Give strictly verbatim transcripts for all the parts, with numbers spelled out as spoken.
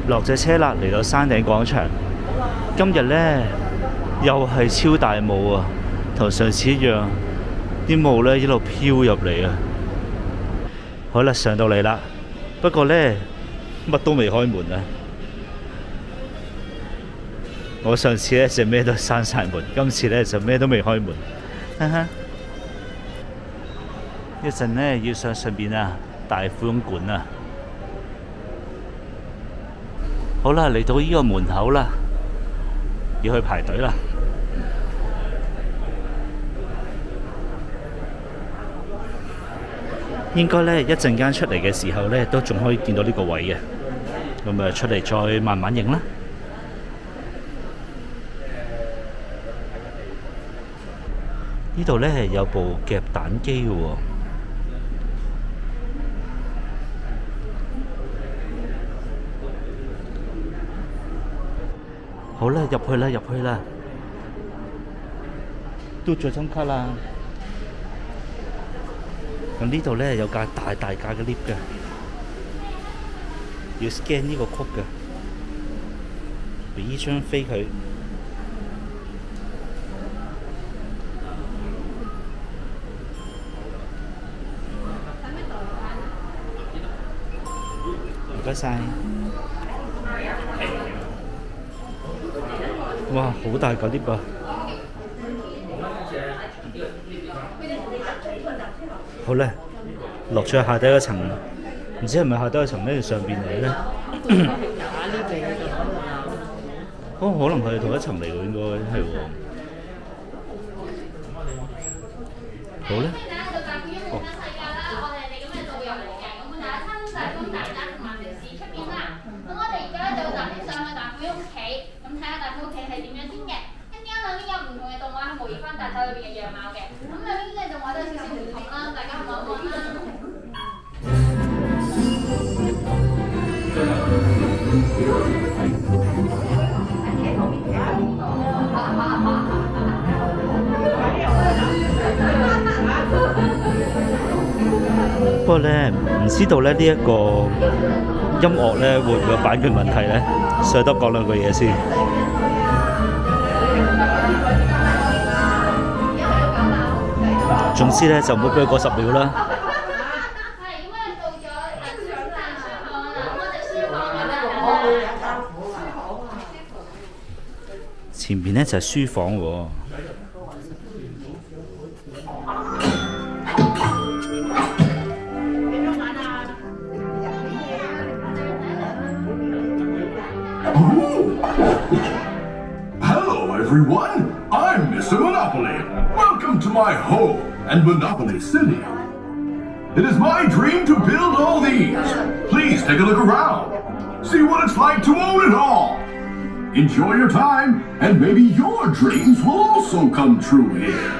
落咗車啦，嚟到山頂廣場。今日呢，又係超大霧啊，同上次一樣，啲霧呢一路飄入嚟啊。好啦，上到嚟啦，不過呢，乜都未開門啊。我上次呢就咩都閂晒門，今次呢就咩都未開門。哈哈，一陣呢要上上邊啊，大富翁館啊。好啦，嚟到呢個門口啦，要去排隊啦。應該呢，一陣間出嚟嘅時候呢，都仲可以見到呢個位嘅。咁啊，出嚟再慢慢影啦。呢度呢有部夾蛋機嘅喎。好啦，入去啦，入去啦，嘟咗張卡啦。咁呢度呢有架大大架嘅 lift 嘅，要 scan 呢個曲嘅，俾呢張飛佢。唔該晒。哇，好大個 lift 啊！好咧，落咗下底嗰層，唔知係咪下底嗰層咧，上邊嚟咧？哦，可能係同一層嚟喎，應該係喎。好咧。哦。 睇下大富屋企係點樣先嘅，跟住兩邊有唔同嘅動畫去模擬翻大手裏邊嘅樣貌嘅，咁兩邊嘅動畫都有少少唔同啦，大家望一望啦。 不過咧，唔知道咧呢一個音樂咧會唔會有版權問題咧？所以都講兩句嘢先。總之咧就唔好俾佢過十秒啦。前面咧就係書房喎。 Hello, everyone. I'm Mister Monopoly. Welcome to my home and Monopoly City. It is my dream to build all these. Please take a look around. See what it's like to own it all. Enjoy your time, and maybe your dreams will also come true here.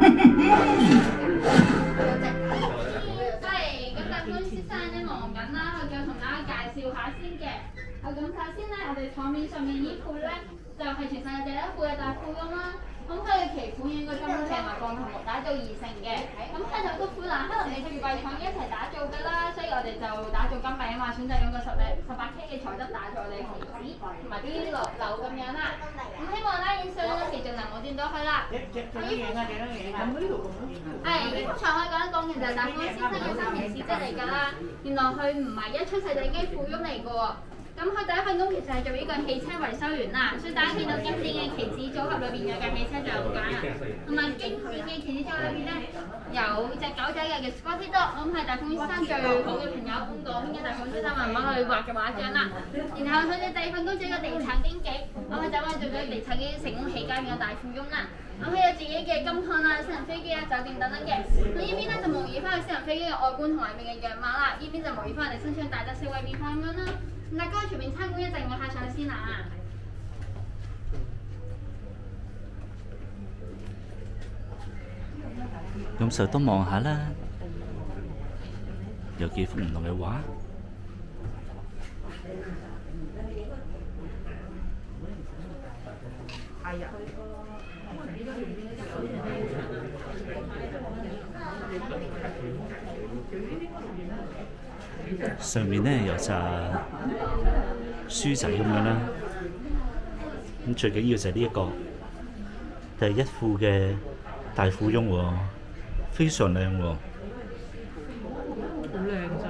台面上面呢副咧就係、是、全世界第一副嘅大富翁啦，咁佢嘅旗款應該金石同埋鋼同木打造而成嘅，咁係同個富蘭克林嘅鑄幣廠一齊打造㗎啦，所以我哋就打造金幣啊嘛，選擇用個十零十八 K 嘅材質打造我哋嘅旗子同埋啲樓樓咁樣啦，咁希望咧影相嗰時盡量冇掂到佢啦。咁呢幅係呢幅牆可以講一講，其實係大富翁先生嘅生平事蹟嚟㗎啦，原來佢唔係一出世就已經富翁嚟㗎喎。咁佢第一份工其實係做呢個汽車維修員啦，所以大家見到經典嘅旗子組合裏邊有架汽車就咁解啦。同埋經典嘅旗子組合裏邊咧有隻狗仔嘅叫 Scotty Dog， 咁係大富翁先生最好嘅朋友，咁嗰邊嘅大富翁先生慢慢去畫嘅畫像啦。然後佢嘅第二份工做一個地產經紀，咁佢就可以做咗地產經紀成功起家變咗大富翁啦。咁佢有自己嘅金礦啊、私人飛機啊、酒店等等嘅。咁呢邊咧就模擬翻佢私人飛機嘅外觀同埋面嘅樣貌啦，呢邊就模擬翻我哋身上大得四位變化咁樣啦。大家喺全面參觀一陣，我下上先啦。 咁就都望下啦，有幾幅唔同嘅畫。係啊。上面呢有紮書仔咁樣啦。咁最緊要就係呢一個第一副嘅大富翁喎，非常靚喎。 好靚咋！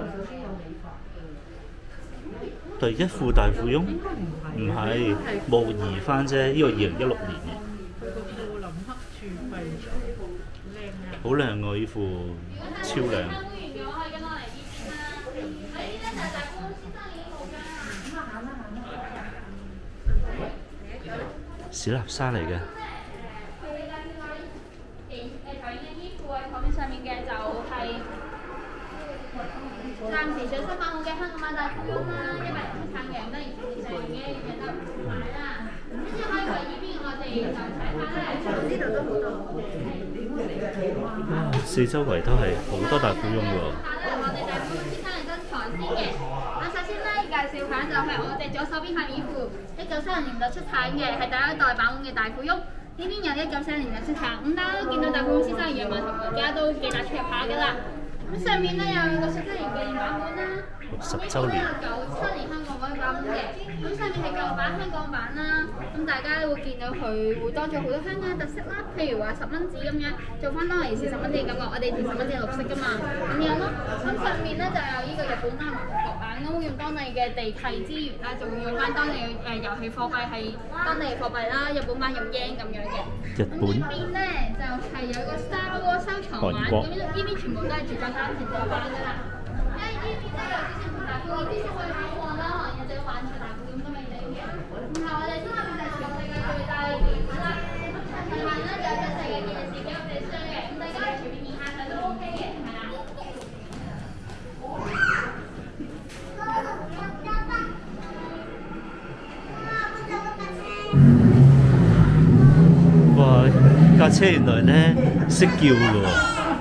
第一副大富翁唔係模擬翻啫，呢個二零一六年嘅。 佢個布林克儲備靚啊！ 好靚喎！呢副超靚。 參觀完嘅話，可以跟我嚟呢邊啦。喺呢邊就係大富翁先生影號㗎。 史納莎嚟嘅。 上面嘅就係暫時最新版好嘅香港版大富翁啦，一百零七產嘅，咁當然市場嘅有得買啦。跟住可以為呢邊我哋就睇下咧，呢度都好多。 哇！四周圍都係好多大富翁喎。 我哋大富翁先生嘅珍藏先嘅。啊，首先咧介紹下就係我哋左手邊係呢副一九三零年代出產嘅，係第一代版本嘅大富翁。呢邊有一九四零年嘅出產，咁大家都見到大富翁先生嘅樣貌同而家都幾大出入下㗎啦。咁上面咧有六十周年紀念版本啦， 六十週年。 九七年香港嗰個版本嘅，咁上面係舊版香港版啦。咁大家會見到佢會多咗好多香港嘅特色啦，譬如話十蚊紙咁樣，做翻當年四十蚊紙嘅感覺。我哋條十蚊紙係綠色㗎嘛，咁樣咯。咁上面咧就有呢個日本啦、韓國版，咁會用當地嘅地契資源啦，仲會用翻當地嘅誒遊戲貨幣係當地嘅貨幣啦，日本版用 yen 咁樣嘅。 日本。 咁呢邊咧就係有個 Star Wars 收藏版，咁呢邊全部都係絕對單程證版㗎啦。因為呢邊咧有啲先大富翁，啲先會考過啦，可能有隻玩出大富翁都未定嘅。然後我哋心入面就係全世界最大嘅電視啦，同埋咧就有隻世界電視俾我哋雙嘅，咁大家隨便見下睇都 OK 嘅，係啦。 哇！架車原來咧識叫嘅喎。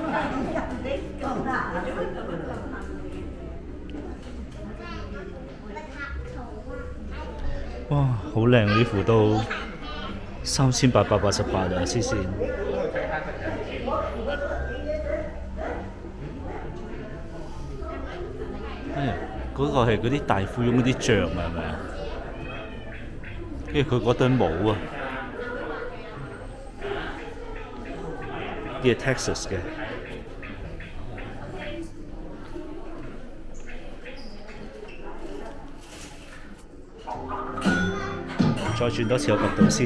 哇！好靚啊！呢副都三千八百八十八啊！黐線。哎，嗰個係嗰啲大富翁嗰啲像啊，係咪啊？跟住佢嗰對帽啊，呢係 Texas 嘅。再轉多次個角度先。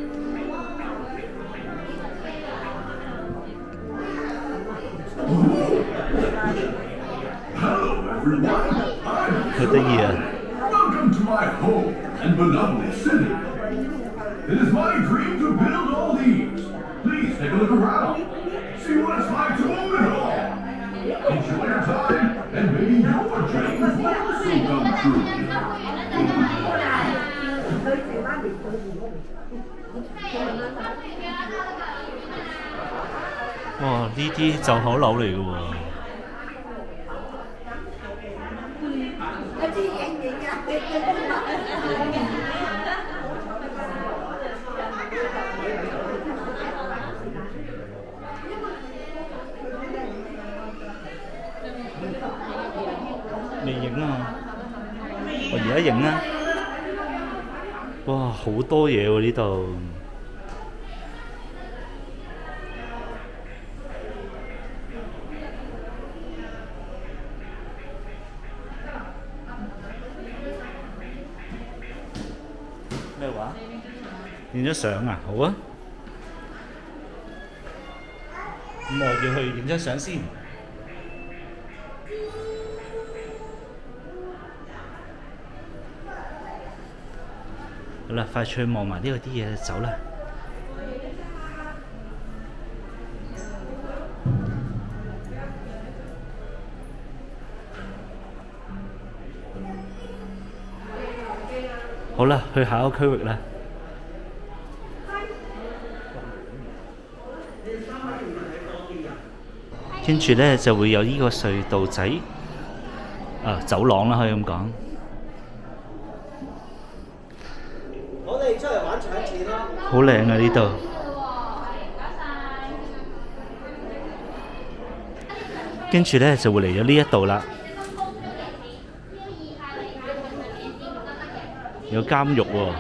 好得意啊！ Welcome to my home and Monopoly City. It is my dream to build all these. Please take a look around. See what it's like to own it all. Enjoy your time, and maybe your dreams will also come true. 哇！呢啲就口樓嚟嘅喎。未影啊！我而家影啊！哇！好多嘢喎呢度。咩話？影咗相啊？好啊。咁我要去影張相先。好啦，快脆望埋呢度啲嘢走啦。好啦，去下一個區域啦。跟住咧就會有呢個隧道仔，啊走廊啦，可以咁講。 我哋出嚟玩搶錢啦！ 好靚啊呢度。跟住咧就會嚟咗呢一度啦。 有監獄喎。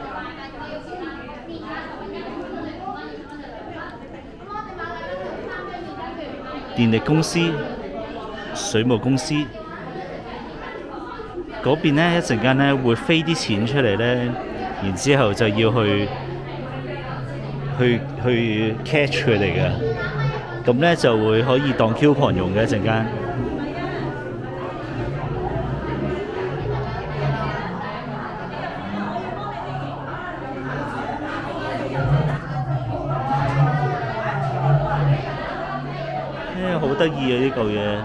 電力公司、水務公司嗰邊呢，一陣間呢會飛啲錢出嚟呢，然之後就要去去去 catch 佢哋嘅，咁呢就會可以當 coupon 用嘅一陣間。好得意啊！呢嚿嘢，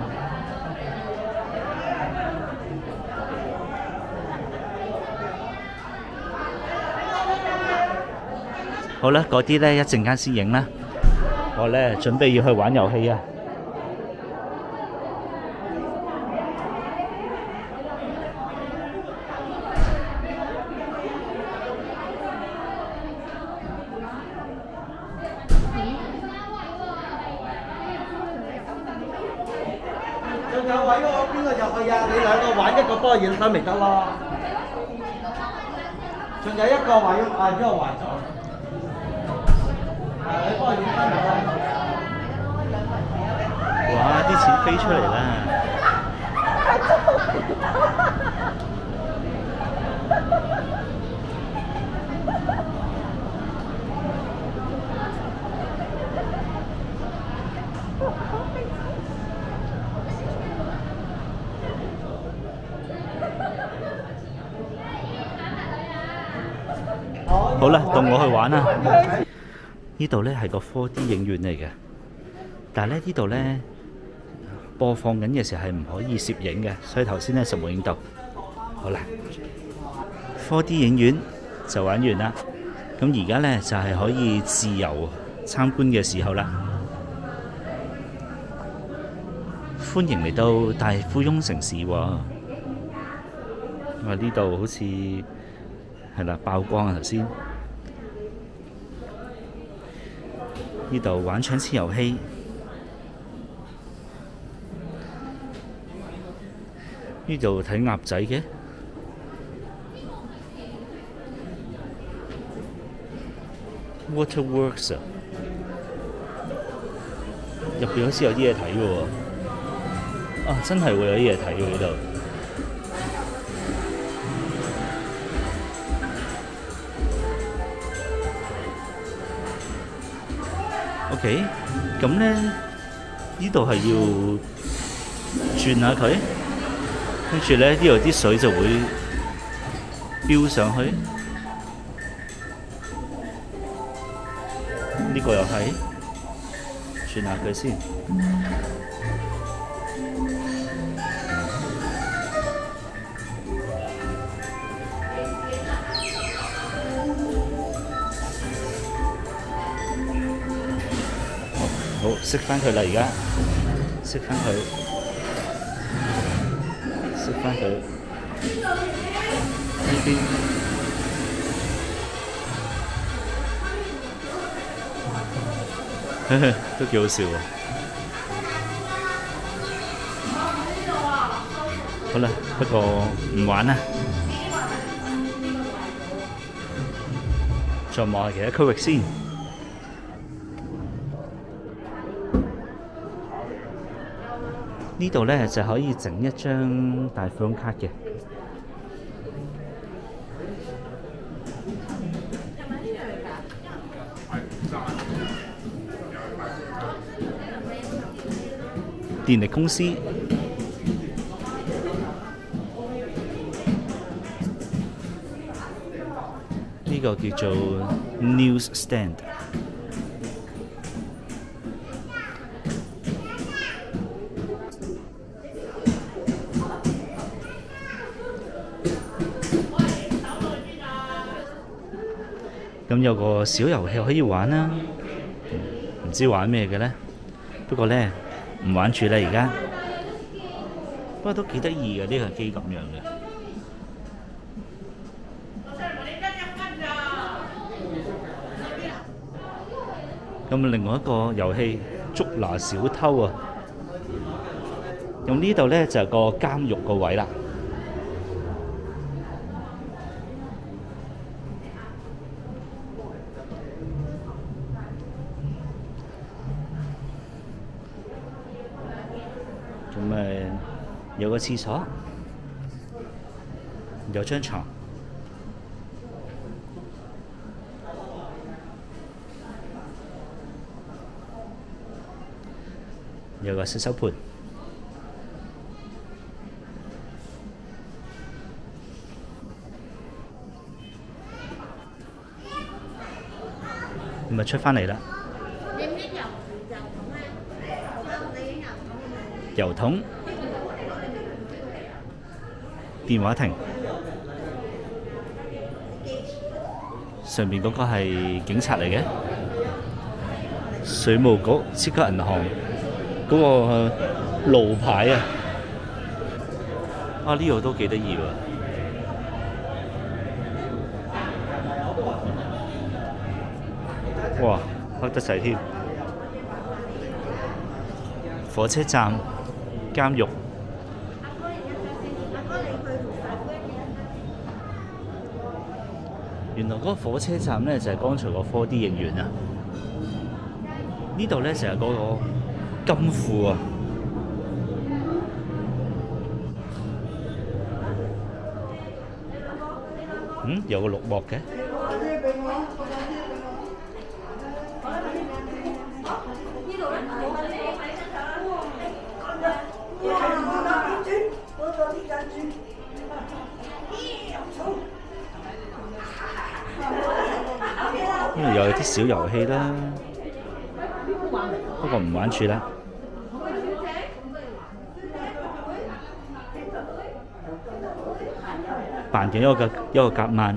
好啦，嗰啲咧一陣間先影啦。我咧準備要去玩遊戲啊！ 仲有位喎，邊個入去啊？你兩個玩一個波影翻咪得咯。仲有一個位，啊，邊個壞咗？係你幫我影翻咪得。 哇！啲錢飛出嚟啦！好啦，到我去玩啦！呢度呢係個 four D 影院嚟嘅，但係咧呢度呢播放緊嘅時候係唔可以攝影嘅，所以頭先呢就冇影到。好啦 ，four D 影院就玩完啦。咁而家呢就係可以自由參觀嘅時候啦。歡迎嚟到大富翁城市喎！哇，呢度好似係啦，爆光啊頭先。呢度玩搶錢遊戲，呢度睇鴨仔嘅，Waterworks 啊，入邊好似有啲嘢睇嘅喎，啊真係會有啲嘢睇喎呢度。OK， 咁咧呢度係要轉下佢，跟住咧呢度啲水就會飆上去。呢、這個又係轉下佢先。好，熄返佢啦！而家熄返佢，熄返佢呢邊。呵呵，都幾好笑喎！好啦，不過唔玩啦，再望下其他區域先。呢度呢就可以整一張大富翁卡嘅。電力公司，呢個叫做 News Stand。咁有個小遊戲可以玩啦，唔知玩咩嘅呢？不過呢，唔玩住啦而家。不過都幾得意嘅，呢個機咁樣嘅。咁另外一個遊戲捉拿小偷啊！咁呢度呢，就係個監獄個位啦。 誒有個廁所，有張床，有個洗手盆。咁咪出返嚟啦。郵筒、電話亭，上面嗰個係警察嚟嘅，水務局、超級銀行嗰個路牌啊！啊，呢度都幾得意喎！哇，黑得滯添！火車站、監獄。原來嗰個火車站呢，就係剛才個 four D 影院啊！呢度呢，就係嗰個金庫啊！嗯，有個綠幕嘅。呢度又有啲小遊戲啦，不過唔玩住啦。扮緊一個一個夾萬。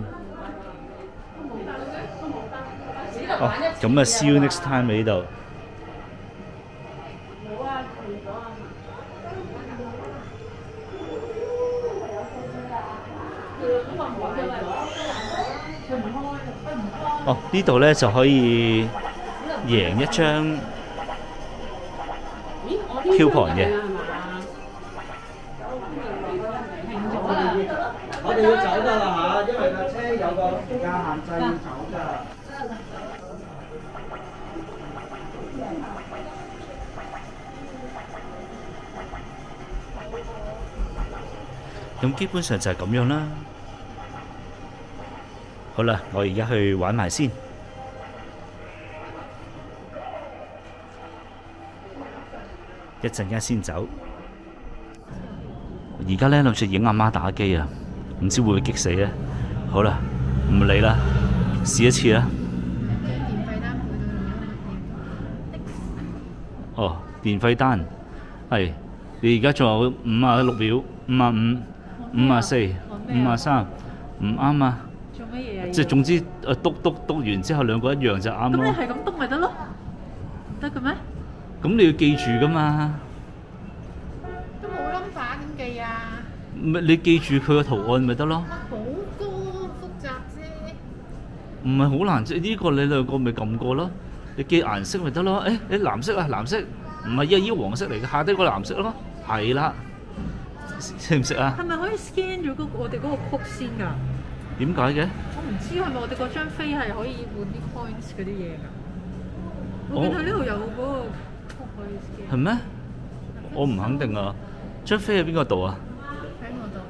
哦，咁啊 ，see you next time 喺呢度。哦，呢度咧就可以贏一張 coupon 嘅。 我哋要走㗎啦嚇，因為架車有個時間限制要走㗎。 咁基本上就係咁樣啦。好啦，我而家去玩埋先。一陣間先走。而家咧諗住影阿媽打機啊，唔知會唔會激死咧？好啦，唔理啦，試一次啦。哦，電費單係你而家仲有五啊六秒，五啊五、五啊四、五啊三，唔啱啊！ 做乜嘢啊？ 即係總之，誒篤篤篤完之後兩個一樣就啱咯。 咁你係咁篤咪得咯？唔得嘅咩？ 咁你要記住噶嘛？ 都冇 number 點記啊？ 咪你記住佢個圖案咪得咯？ 好高複雜啫。 唔係好難啫，呢個你兩個咪撳過咯。你記顏色咪得咯？誒你藍色啊，藍色唔係啊，依個黃色嚟嘅，下低個藍色咯，係啦，識唔識啊？ 係咪可以 scan 咗嗰我哋嗰個曲先㗎？ 點解嘅？ 我唔知係咪我哋嗰張飛係可以換啲 coins 嗰啲嘢㗎？我見佢呢度有嗰個曲可以 scan。 係咩？我唔肯定啊。張飛喺邊個度啊？ 喺我度。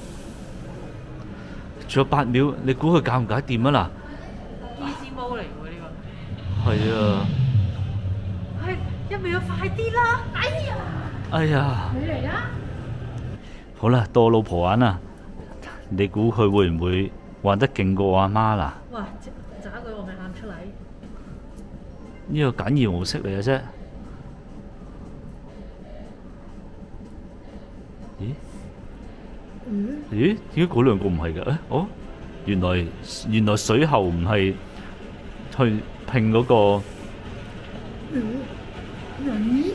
仲有八秒，你估佢搞唔搞掂啊嗱 ？Easy mode 嚟喎呢個。 係啊。 係一秒快啲啦！哎呀！ 哎呀！ 你嚟啦！ 好啦，到我老婆玩啦。你估佢會唔會玩得勁過我阿媽啦？ 哇！渣佢我咪喊出嚟。 呢個簡易模式嚟嘅啫。咦？ 嗯？ 咦？點解嗰兩個唔係嘅？誒，哦，原來原來水喉唔係去拼嗰個。 嗯？咦？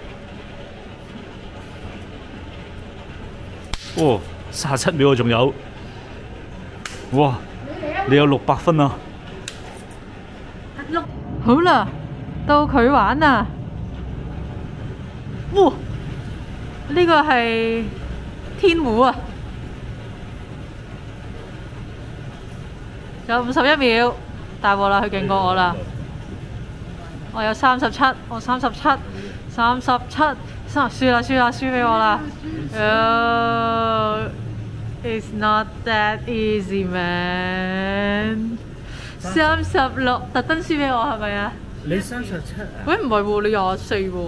哦，三十七秒仲有。哇！你有六百分啊！ 六好啦，到佢玩啦。哇！呢個係天胡啊！仲有五十一秒，大鑊啦！佢勁過我啦。我有三十七，我三十七，三十七， 三輸啦，輸啦，輸俾我啦。Oh, it's not that easy, man。三十六，特登輸俾我係咪啊？ 你三十七啊？ 喂，唔係喎，你廿四喎。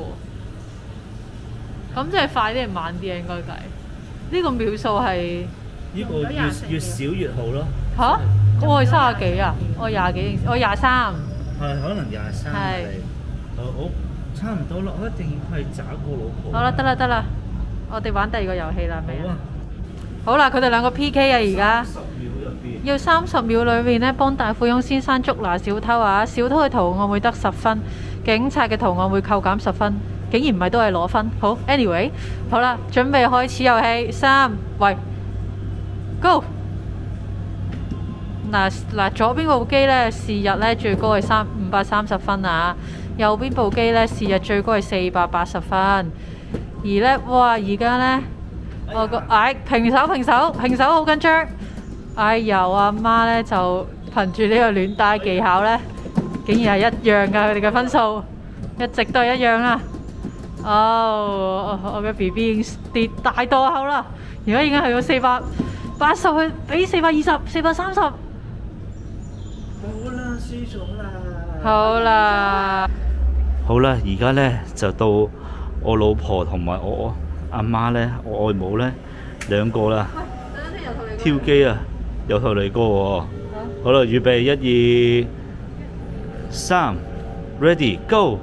咁即係快啲定慢啲啊？應該計。呢個秒數係呢個越越少越好咯。 嚇？我係三十幾啊？我廿幾，我廿三。 係可能廿三係。好好，差唔多啦，我一定要係找個老婆。 好啦，得啦得啦，我哋玩第二個遊戲啦，未好啊？ 好啦，佢哋兩個 P K 啊，而家。 十秒入邊。 要三十秒裏面咧幫大富翁先生捉拿小偷啊！小偷嘅圖案會得十分，警察嘅圖案會扣減十分，竟然唔係都係攞分。好 ，anyway， 好啦，準備開始遊戲，三，喂 ，Go！ 嗱嗱，左邊部機咧視日咧最高係三五百三十分啊，右邊部機咧視日最高係四百八十分，而咧哇而家咧我個唉平手平手平手好緊張。哎由阿媽咧就憑住呢個亂打技巧咧，竟然係一樣㗎，佢哋嘅分數一直都係一樣啊！哦，我嘅 B B 已經跌大墮後啦，而家已經去到四百八十去比四百二十、四百三十。好啦，輸咗啦。 好啦， 好啦，而家咧就到我老婆同埋我阿媽咧，我外母咧兩個啦，挑機啊！由頭嚟過喎，好啦，預備一二三 ，ready go！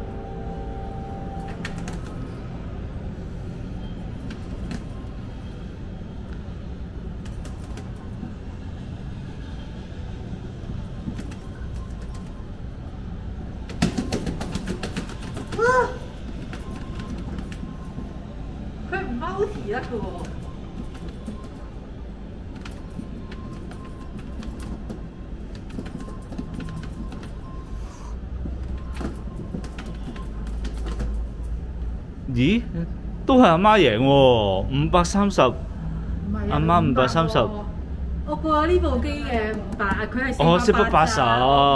佢唔multi得嘅喎。 咦，都係阿媽贏喎，五百三十，阿媽五百三十。 我過咗呢部機嘅五百，佢係哦，四百八十。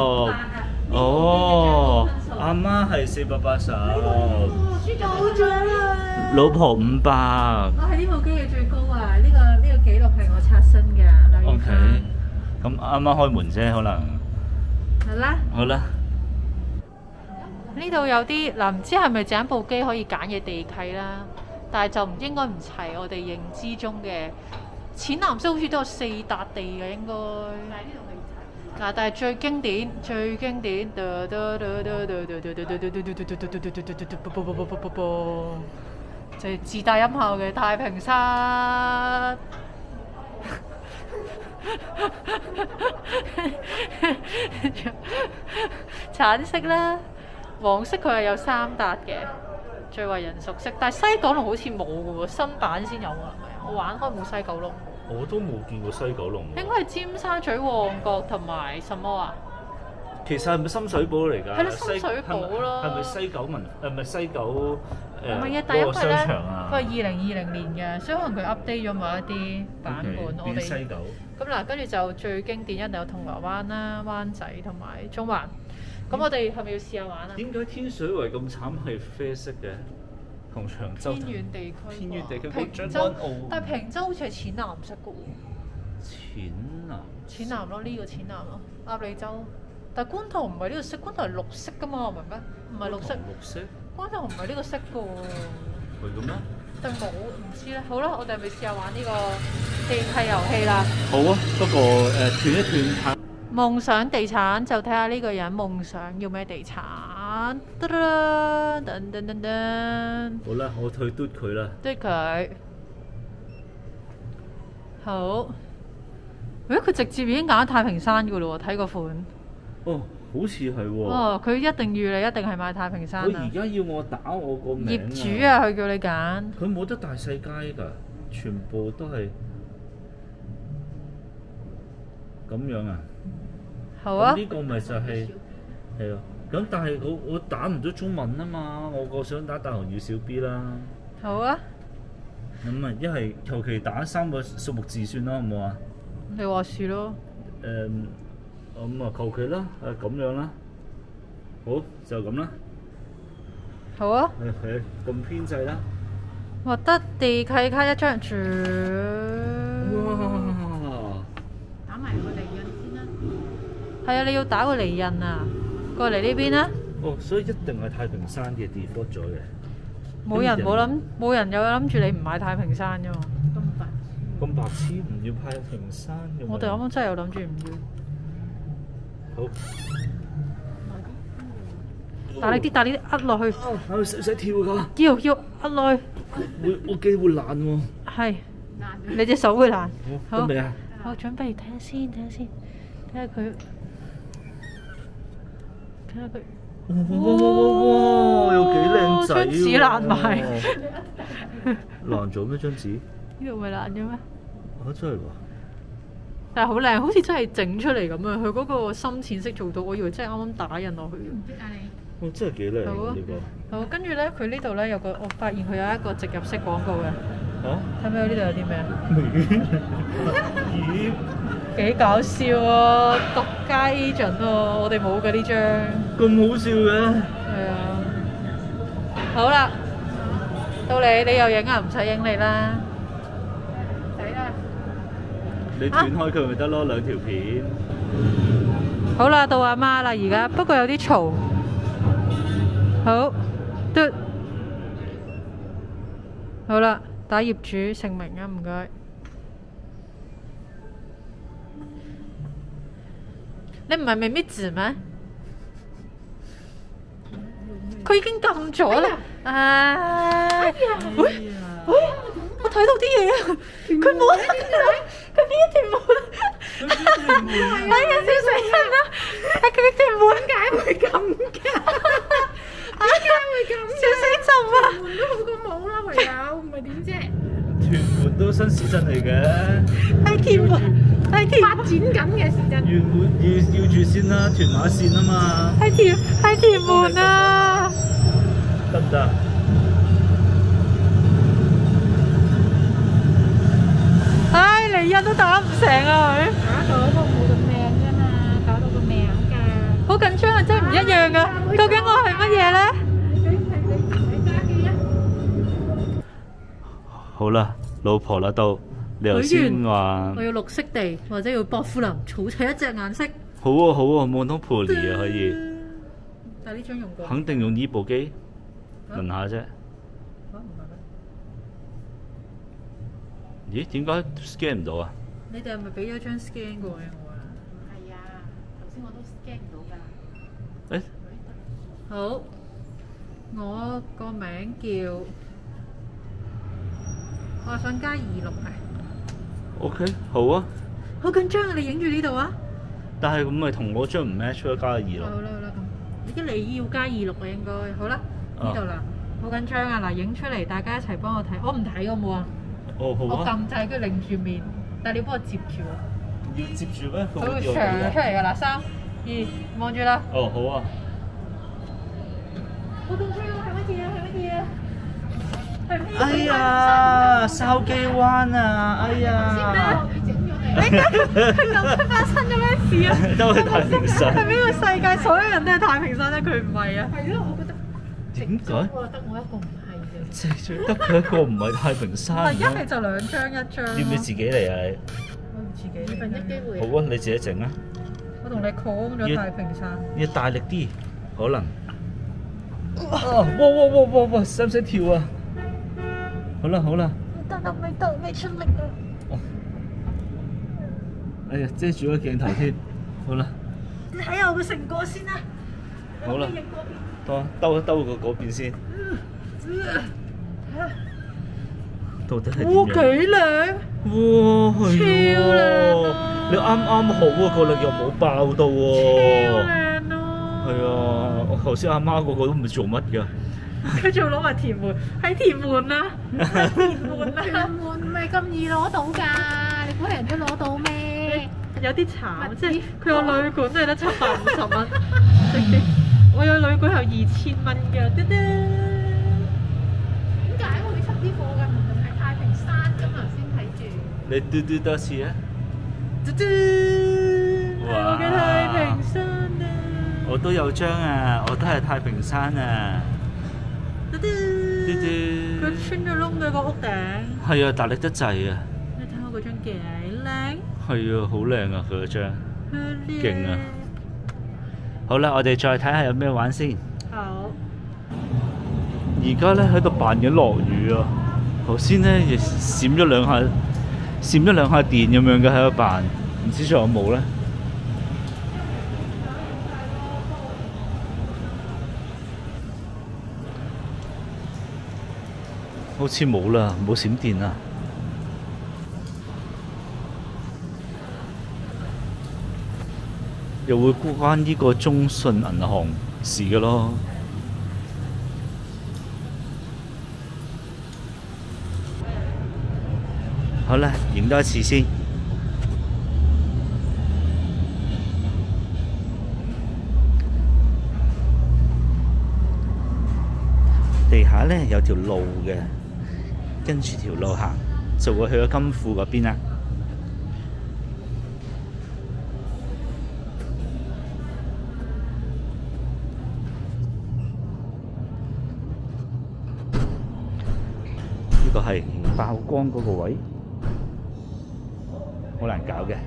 哦，阿媽係四百八十。 輸咗好獎啦！ 老婆五百。 我係呢部機嘅最高啊！呢個呢個紀錄係我刷新㗎。 O K，咁啱啱開門啫，可能。 係啦。 好啦。 呢度有啲嗱，唔知係咪整部機可以揀嘅地契啦，但係就唔應該唔齊我哋認知中嘅淺藍色，好似都有四笪地嘅應該。但係呢度未齊。嗱，但係最經典、最經典，就係自帶音效嘅太平山。橙色啦。黃色佢係有三笪嘅，最為人熟悉。但係西九龍好似冇嘅喎，新版先有啊，係咪？我玩開冇西九龍。 我都冇見過西九龍。 應該係尖沙咀、旺角同埋什麼啊？ 其實係咪深水埗嚟㗎？ 係咯，深水埗咯。 係咪西九文？誒咪西九誒唔係啊，但係因為咧， 佢係二零二零年嘅，所以可能佢 update 咗某一啲版本。我哋西九。 咁嗱，跟住就最經典一定有銅鑼灣啦、灣仔同埋中環。咁我哋係咪要試下玩啊？ 點解天水圍咁慘係啡色嘅？同長洲偏遠地區。 偏遠地區。 平洲，但係平洲好似係淺藍色嘅喎。 淺藍。 淺藍咯，呢個淺藍咯，鴨脷洲。但係觀塘唔係呢個色，觀塘係綠色㗎嘛，明唔明？唔係綠色。綠色。觀塘唔係呢個色嘅喎。 係嘅咩？ 定冇唔知咧。好啦，我哋係咪試下玩呢個地契遊戲啦？ 好啊，不過誒斷一斷。 夢想地產就睇下呢個人夢想要咩地產。噔噔噔噔噔。 好啦，我去嘟佢啦。 嘟佢。好。誒，佢直接已經揀太平山㗎咯喎，睇個款。 哦，好似係喎。 哦，佢一定預你一定係買太平山啊！ 佢而家要我打我個名業主啊，佢叫你揀。 佢冇得大細街㗎，全部都係咁樣啊！ 好啊！ 呢個咪就係係啊，咁但係我我打唔到中文啊嘛，我個想打大雄要小 B 啦。 好啊！ 咁啊，一係求其打三個數目字算啦，好唔好啊？ 你話事咯。 誒，咁啊求其啦，誒咁樣啦，好就咁啦。 好啊。 係係咁編制啦。 獲得地契卡一張住。 哇！ 打埋個利潤先啦。 係啊，你要打個離印啊！過嚟呢邊啊！ 哦，所以一定係太平山嘅 default 咗嘅。 冇人冇諗，冇人有諗住你唔買太平山啫嘛。 咁白咁白痴唔要太平山嘅。 我哋啱啱真係有諗住唔要。 好。 大力啲，大力啲，呃落去。 我使唔使跳㗎？ 要要呃落去。 會我驚會爛喎。 係。你隻手會爛。 好。準備啊！ 好，準備睇下先，睇下先，睇下佢，睇下佢。 哇哇哇哇！有幾靚仔喎！ 張紙爛埋。 爛咗咩張紙？ 呢度咪爛咗咩？ 啊，真係喎！ 但係好靚，好似真係整出嚟咁樣。佢嗰個深淺色做到，我以為真係啱啱打印落去。 唔識啊你？ 哇！真係幾靚好啊呢個。 好，跟住咧，佢呢度咧有個，我發現佢有一個植入式廣告嘅。 嚇？ 睇唔睇到呢度有啲咩啊？ 咦？ 幾搞笑啊！獨家 agent 喎，我哋冇嘅呢張。 咁好笑嘅？ 係啊。好啦，到你，你又影啊？唔使影你啦。 死啦！ 你斷開佢咪得咯，兩條片。 好啦，到阿媽啦，而家不過有啲嘈。好，嘟。好啦，打業主姓名啊，唔該。你唔係未搣字咩？佢已經撳咗啦。啊！喂喂，我睇到啲嘢啊！佢冇，佢邊一條門？哎呀，笑死人啦！係佢條門點解會咁㗎？點解會咁？笑死朕啊！ 門都好過冇啦，唯有唔係點啫？ 屯門都新市鎮嚟嘅。 係屯門。係屯發展緊嘅時陣。 屯門要要住先啦，屯馬線啊嘛。 係屯係屯門啊！ 得唔得？ 唉，離印都打唔成啊佢。 打到都冇咁靚啫嘛，搞到個名㗎。 好緊張啊！真係唔一樣㗎。究竟我係乜嘢咧？ 你你你揸機啊！ 好啦，老婆啦都，你頭先話我要綠色地，或者要薄扶林，儲齊一隻顏色。 好啊好啊，Monopoly啊可以。 但係呢張用過。 肯定用呢部機，問下啫。 嚇唔係咦？點解 scan 唔到啊？ 你哋係咪俾咗張 scan 過嘅我啊？ 係啊，頭先我都 scan 唔到㗎。 誒， 好，我個名叫，我想加二六啊。 OK，好啊。 好緊張啊！你影住呢度啊！ 但係咁咪同我張唔 match 咯，加二咯。 好啦好啦咁，而家你要加二六啊應該，好啦，呢度啦，好緊張啊！嗱，影出嚟，大家一齊幫我睇，我唔睇好冇啊？ 哦好我啊。 撳掣，跟住擰住面，但係你要幫我接住喎。 要接住咩？ 佢會長出嚟㗎嗱，三二望住啦。 哦好啊。 好緊張啊！係乜嘢啊？係乜嘢啊？係咩？ 哎呀，筲箕灣啊！哎呀。 你而家佢咁發生咗咩事啊？ 都係太平山。 係邊個世界所有人都係太平山咧？佢唔係啊？ 係咯，我覺得。 點解？ 我覺得我一個唔係嘅。 淨係得佢一個唔係太平山。 唔係一係就兩張一張。 要唔要自己嚟啊？你我要自己。 二分一機會。 好啊，你自己整啊。 我同你 call 咗太平山。 要大力啲，可能。啊！哇哇哇哇哇！使唔使跳啊？好啦好啦。 未得啦，未得，未出力啊！ 哎呀，遮住個鏡頭添。好啦。 你睇下我嘅成果先啦。 好啦。多兜一兜個嗰邊先。到底係點樣？ 哇，幾靚！ 哇，係喎。 超靚啊！ 你啱啱好啊，個力又冇爆到喎。 超靚咯！ 係啊，我頭先阿媽嗰個都唔知做乜㗎。 佢仲攞埋填門，喺填門啊！喺填門啊！ 填門唔係咁易攞到㗎，你估係人都攞到咩？ 有啲慘，即係佢有旅館都係得七百五十蚊，直接我有旅館有二千蚊㗎，嘟嘟。 點解會出啲貨㗎？唔係太平山㗎嘛，先睇住。 你嘟嘟多次啊！ 嘟嘟，係我嘅太平山啊！ 我都有張啊，我都係太平山啊！ 嘟嘟。 嘟嘟。 佢穿咗窿嘅個屋頂。 係啊，大力得滯啊！ 你睇我嗰張幾靚？ 係啊，好靚啊！佢嗰張。勁啊！好啦，我哋再睇下有咩玩先。 好。 而家咧喺度扮緊落雨啊！頭先咧亦閃咗兩下，閃咗兩下電咁樣嘅喺度扮，唔知仲有冇咧？好似冇啦，冇閃電啦。又會關呢個中信銀行事嘅咯。好啦，影多一次先。地下呢有條路嘅，跟住條路行就會去咗金庫嗰邊啦。呢個係爆光嗰個位。好難搞嘅，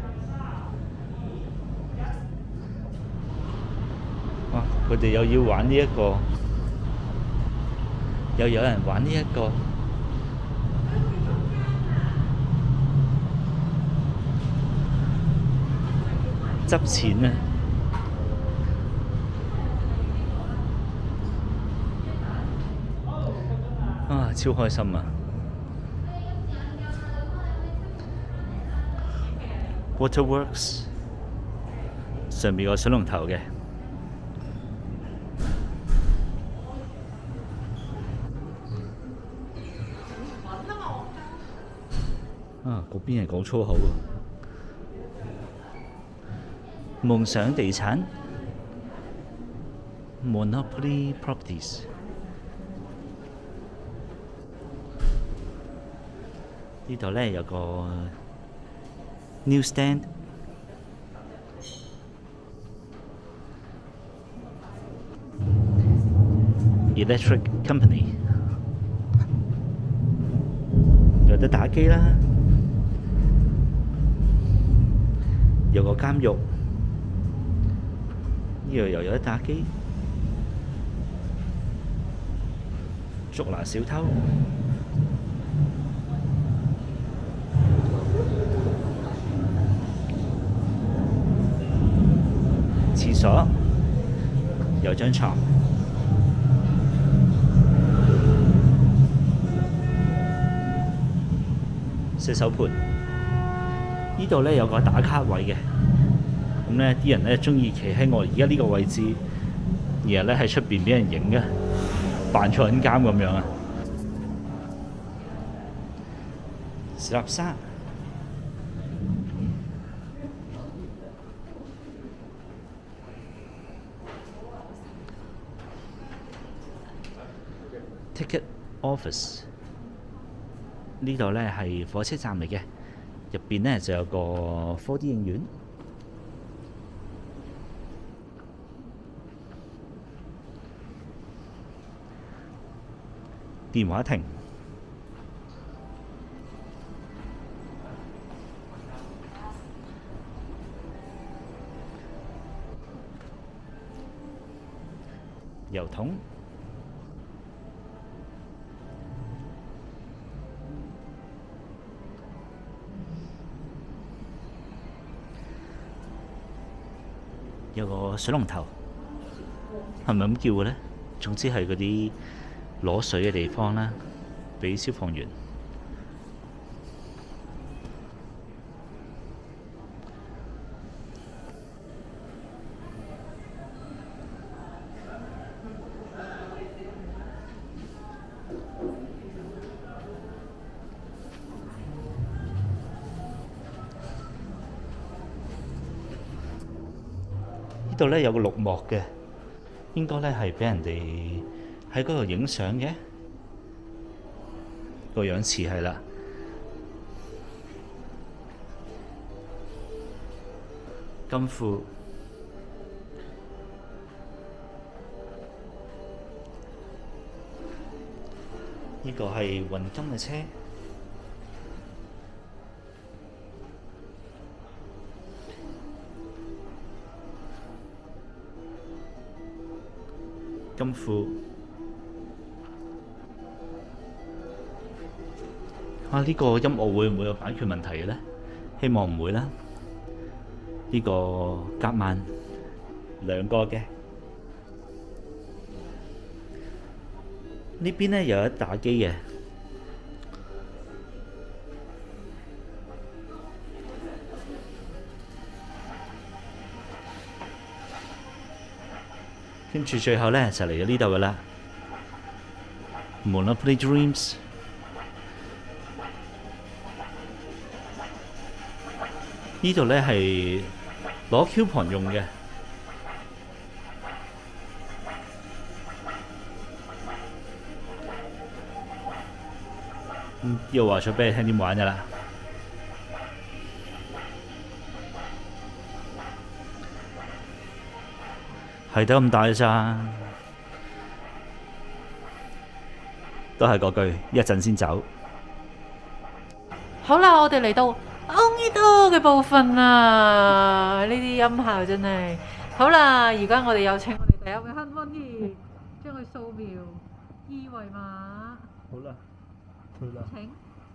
哇！佢哋又要玩呢一個，又有人玩呢一個，執錢啊！啊，超開心啊！Waterworks 上面有水龍頭嘅，啊嗰邊係講粗口喎。夢想地產 Monopoly Properties 呢度咧有個Newsstand Electric Company 有得打機啦，有個監獄，呢度又有得打機，捉拿小偷。廁所有張床，洗手盆。呢度咧有個打卡位嘅，咁咧啲人咧中意企喺我而家呢個位置，然後咧喺出邊俾人影嘅，扮坐緊監咁樣啊！史立沙。Ticket Office 呢度咧係火車站嚟嘅，入邊咧就有個 four D 影院，電話亭，郵筒。有個水龍頭，係咪咁叫嘅咧？總之係嗰啲攞水嘅地方啦，俾消防員。呢度咧有個綠幕嘅，應該咧係俾人哋喺嗰度影相嘅，個樣似係啦。金庫呢個係運金嘅車。金庫啊！呢、這個音樂會唔會有版權問題嘅呢？希望唔會啦。呢、這個夾萬兩個嘅，呢邊呢有一打機嘅。跟住最後呢就嚟到呢度噶啦 ，Monopoly Dreams。呢度呢係攞 coupon 用嘅。嗯，又話咗俾你聽點玩噶啦。係得咁大咋，都係嗰句，一陣先走。 好啦，我哋嚟到 Only Do 嘅部分啦，呢啲音效真係好啦。而家我哋有請我哋第一位幸運兒，將佢掃描二維碼。 好啦，好啦。 請。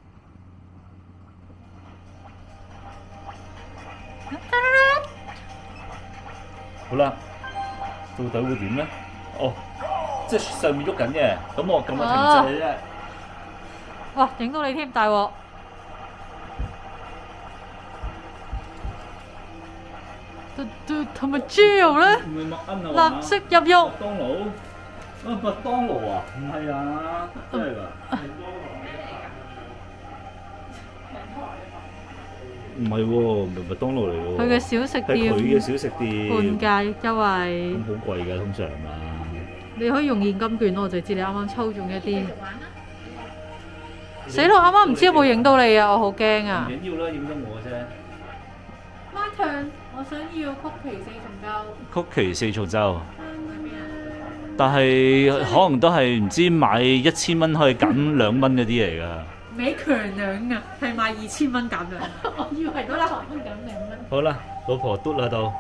好啦。到底會點呢？哦，即係上面喐緊嘅，咁我撳下停掣啫。 哇！影到你添，大鑊！嘟嘟同埋 Jill 咧，立即入獄。 麥當勞啊，麥當勞啊，唔係啊，真係㗎。唔係喎，唔係麥當勞嚟喎。 佢嘅小食店， 係佢嘅小食店。 半價優惠。 咁好貴㗎，通常啊。 你可以用現金券咯，我就知你啱啱抽中一啲。死咯！啱啱唔知有冇影到你啊，我好驚啊！ 唔緊要啦，影到我啫。 My turn，我想要曲奇四重奏。 曲奇四重奏。但係可能都係唔知買一千蚊可以減兩蚊嗰啲嚟㗎。 美強兩啊，係賣二千蚊減兩，我以為嗰粒十蚊減兩蚊。 好啦，老婆嘟啦到，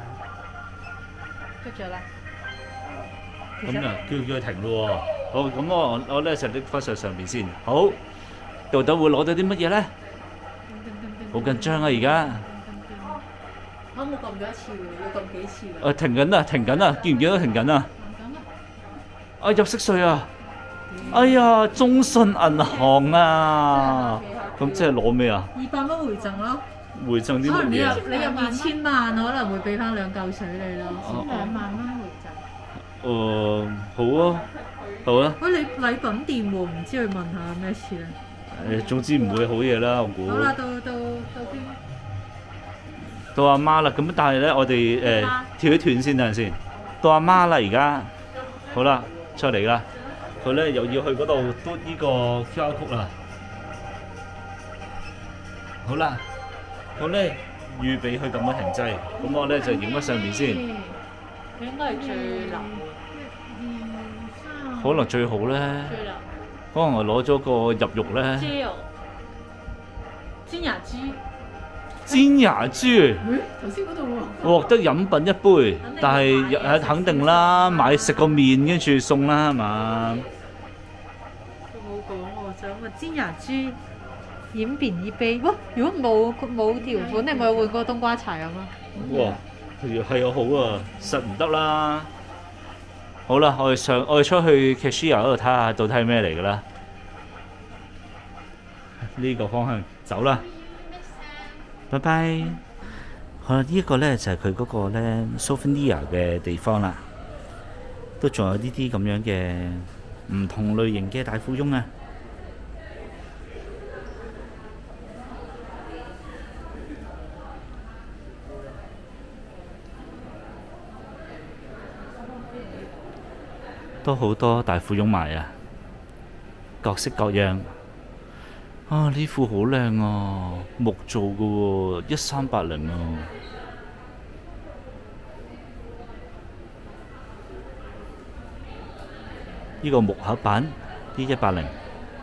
嘟咗啦。 咁啊，叫叫佢停咯喎。好，咁我我咧就拎翻上上邊先。好，到底會攞到啲乜嘢咧？好緊張啊！而家。 我冇撳咗一次喎，要撳幾次喎？誒停緊啊！停緊啊！見唔見到停緊啊？啊入息稅啊！哎呀，中信銀行啊！咁即係攞咩啊？ 二百蚊回贈咯。回贈啲乜嘢啊？ 你入二千萬，可能會俾翻兩嚿水你咯。兩萬蚊回贈。 誒，好啊，好啊。 喂，你禮品店喎，唔知去問下咩事咧？ 誒，總之唔會好嘢啦，我估。 好啦，到到到邊？ 到阿媽啦，咁但係咧，我哋誒跳一段先，等陣先。到阿媽啦，而家好啦，出嚟啦。佢咧又要去嗰度嘟呢個 Q R code 啦。好啦，我咧預備去撳個停掣，咁我咧就影翻上面先。 佢應該係最流。 可能最好咧。 最流。 可能我攞咗個入獄咧。 Jill，尖牙豬。 尖牙豬。 頭先嗰度喎。 獲得飲品一杯，但係誒肯定啦，買食個麵跟住送啦，係嘛？ 佢冇講喎，想問尖牙豬飲便宜杯。哇！如果冇冇條款，你咪換個冬瓜茶飲咯。 哇！係啊，好啊，實唔得啦。好啦，我哋上我哋出去 cashier 嗰度睇下，到底係咩嚟㗎啦？呢個方向走啦。拜拜。好啦，呢一個咧就係佢嗰個咧 souvenir 嘅地方啦，都仲有呢啲咁樣嘅唔同類型嘅大富翁啊！都好多大富翁賣啊，各式各樣。啊！呢副好靚啊，木做嘅喎，一三八零啊！呢個木盒版，呢一八零。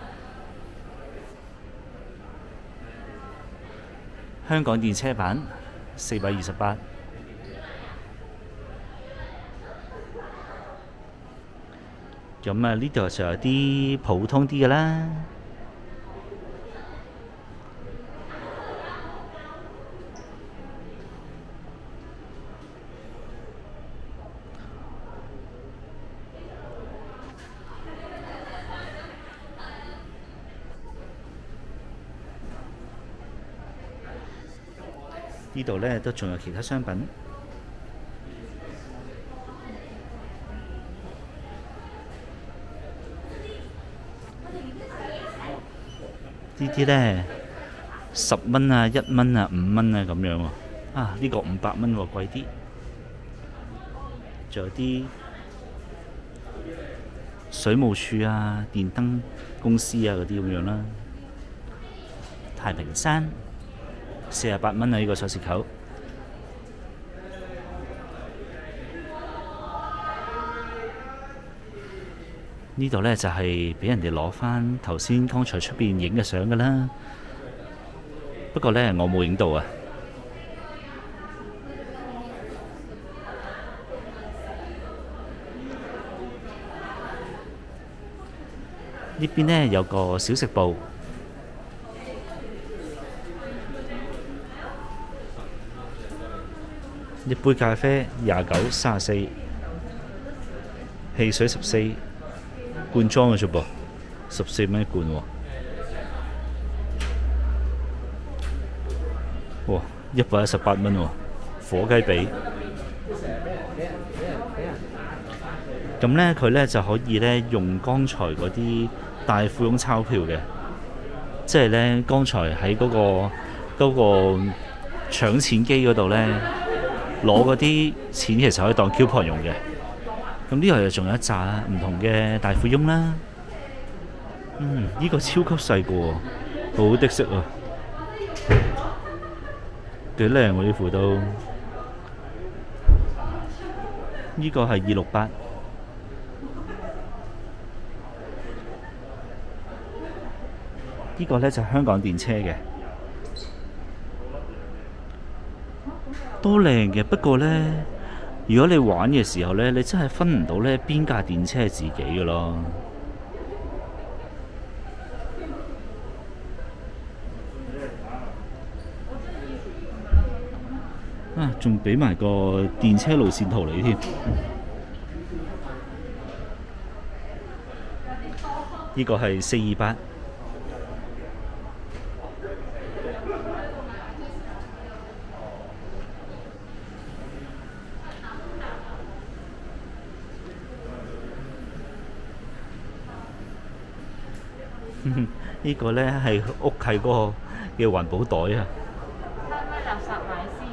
香港電車版四百二十八。咁啊，呢度就有啲普通啲嘅啦。呢度呢都仲有其他商品。呢啲呢十蚊啊、一蚊啊、五蚊啊咁樣喎。啊，呢個五百蚊喎，貴啲。仲有啲水務署啊、電燈公司啊嗰啲咁樣啦。太平山四十八蚊啊，呢個鎖匙扣。呢度呢就係俾人哋攞翻頭先剛才出邊影嘅相㗎啦。不過呢，我冇影到啊。呢邊呢有個小食部，一杯咖啡廿九三十四，汽水十四。罐裝嘅啫噃，十四蚊一罐喎。哇，一百一十八蚊喎，火雞髀。咁呢，佢呢就可以呢用剛才嗰啲大富翁鈔票嘅，即係呢剛才喺嗰、嗰個嗰、嗰個搶錢機嗰度呢，攞嗰啲錢其實可以當 coupon 用嘅。咁呢度又仲有一紮唔同嘅大富翁啦。嗯，呢、呢個超級細個喎，好的色啊，幾靚喎呢副都。呢個係二六八。呢個呢就係香港電車嘅，都靚嘅。不過呢，如果你玩嘅時候呢，你真係分唔到呢邊架電車係自己嘅咯。啊，仲俾埋個電車路線圖你添。呢個係四二八。呢個呢係屋契嗰個嘅環保袋啊！ 可唔可以垃圾買先？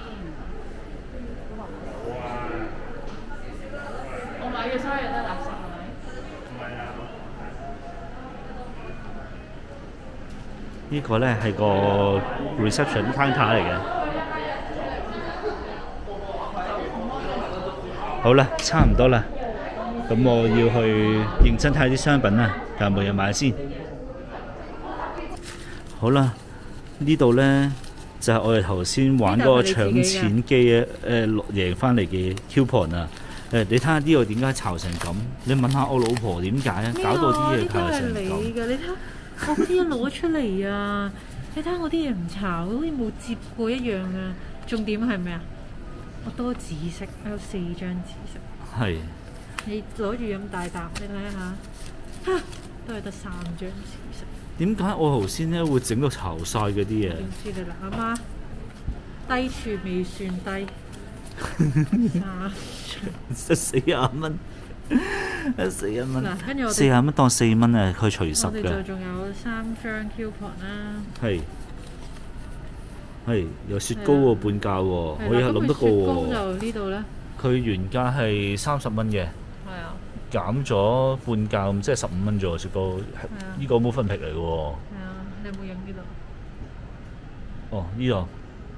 我買嘅所有嘢都係垃圾係咪？唔係啊！ 呢個呢係個 reception counter 嚟嘅。好啦，差唔多啦。咁我要去認真睇啲商品啦，睇下冇嘢買先。好啦，呢度呢就係、是、我哋頭先玩嗰個搶錢機嘅誒贏翻嚟嘅 coupon 啊！誒，你睇下呢度點解炒成咁？你問下我老婆點解啊？搞到啲嘢炒成咁。 你㗎，你睇我嗰啲一攞出嚟啊！你睇下我啲嘢唔炒，好似冇接過一樣啊！重點係咩啊？我多紫色，有四張紫色。係。你攞住咁大沓，你睇下，嚇都係得三張紫色。 點解我頭先咧會整到巢晒嗰啲嘢？ 點知你啦，阿媽低處未算低，三四廿蚊，四廿蚊。 嗱，跟住我哋四廿蚊當四蚊啊，佢除十嘅。 我哋就仲有三張 coupon 啦。 係係有雪糕喎，半價喎，我又諗得過喎。 雪糕就呢度咧。佢原價係三十蚊嘅。 係啊。 減咗半價咁，即係十五蚊啫喎，雪糕。呢個冇分皮嚟嘅喎。係啊，你有冇影呢度？ 哦，呢度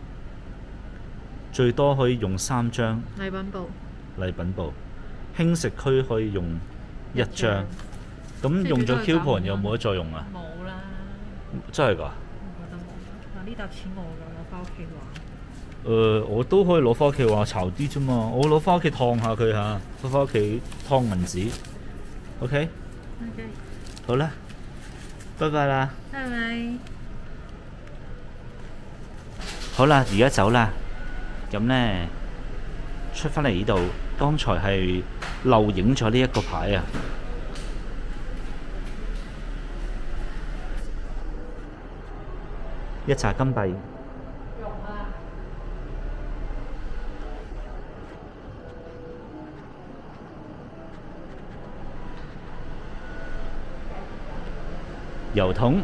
最多可以用三張。 禮品部。禮品部，輕食區可以用一張。咁用咗 coupon 有冇得再用啊？ 冇啦。 真係㗎？ 我覺得冇。 呢沓錢我㗎，攞翻屋企玩。 誒、呃，我都可以攞翻屋企話巢啲啫嘛，我攞翻屋企燙下佢嚇，攞翻屋企燙銀紙。OK。 OK。 好啦，拜拜啦。 拜拜。 好啦，而家走啦。咁呢，出返嚟呢度，剛才係漏影咗呢一個牌啊。一紮金幣。油桶。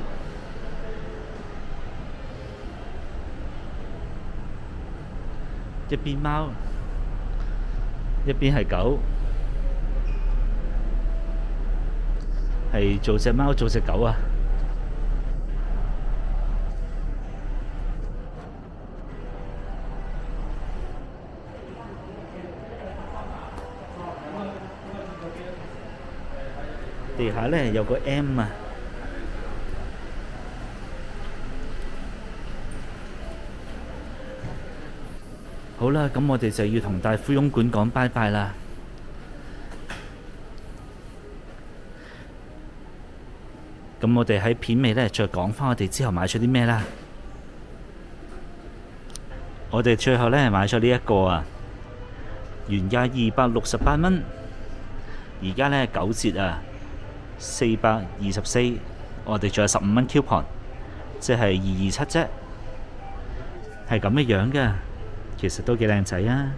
一邊貓，一邊係狗，係做隻貓做隻狗啊！地下呢有個 M 啊！好啦，咁我哋就要同大富翁館講拜拜啦。咁我哋喺片尾呢，再講返我哋之後買咗啲咩啦。我哋最後呢買咗呢一個啊，原價二百六十八蚊，而家呢九折啊，四百二十四。我哋仲有十五蚊 coupon，即係二二七啫，係咁嘅樣嘅。其實都幾靚仔啊！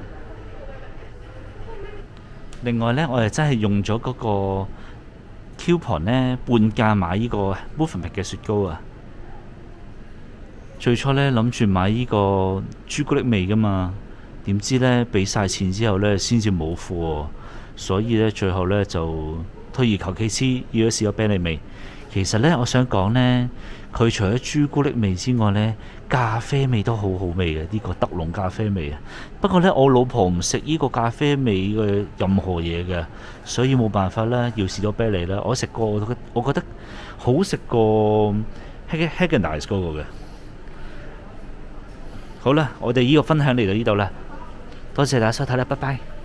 另外呢，我哋真係用咗嗰個 coupon 呢，半價買呢個 Movement 嘅雪糕啊！最初呢，諗住買呢個朱古力味㗎嘛，點知呢，俾晒錢之後呢，先至冇貨，所以呢，最後呢，就退而求其次，要咗試咗啤梨味。其實呢，我想講呢，佢除咗朱古力味之外呢，咖啡味都好好味嘅，呢個德龍咖啡味啊。不過呢，我老婆唔食呢個咖啡味嘅任何嘢嘅，所以冇辦法啦，要試咗啤梨啦。我食過，我覺我覺得好食過 Häagen-Dazs 嗰個嘅。好啦，我哋呢個分享嚟到呢度啦，多謝大家收睇啦，拜拜。